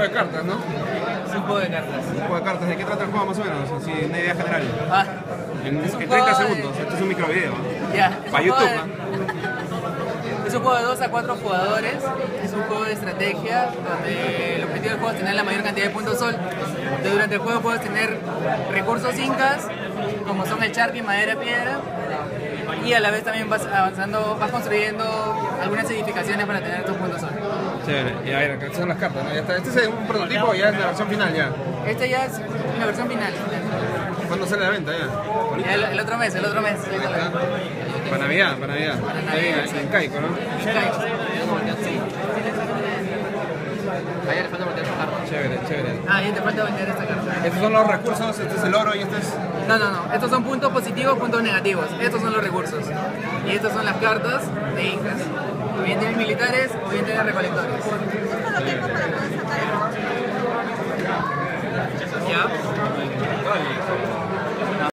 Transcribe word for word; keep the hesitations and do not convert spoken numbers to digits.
de cartas, ¿no? Es un juego de cartas. Un juego de cartas. ¿De qué trata el juego más o menos? Así, una idea general. Ah, En, es un en juego treinta de- segundos. Esto es un microvideo. ya. es Para un juego YouTube, de- ¿no? Es un juego de dos a cuatro jugadores, es un juego de estrategia donde el objetivo del juego es tener la mayor cantidad de puntos sol. Entonces, durante el juego puedes tener recursos incas, como son el charqui, madera, piedra, y a la vez también vas avanzando, vas construyendo algunas edificaciones para tener tus puntos sol. Chévere. Y a ver, acá son las cartas, ¿no? Ya está. Este es un prototipo, ya es la versión final ya. Esta ya es la versión final. ¿Cuándo sale a la venta ya? El, el otro mes, el otro mes. Para Navidad, para Navidad. Está bien, en Caico, ¿no? Ayer falta voltear su carta. Chévere, chévere. Ah, ya te falta vender esta carta. Estos son los recursos, este es el oro y este es... No, no, no. Estos son puntos positivos, puntos negativos. Estos son los recursos. Y estas son las cartas de incas. O bien tienen militares o bien tienen recolectores.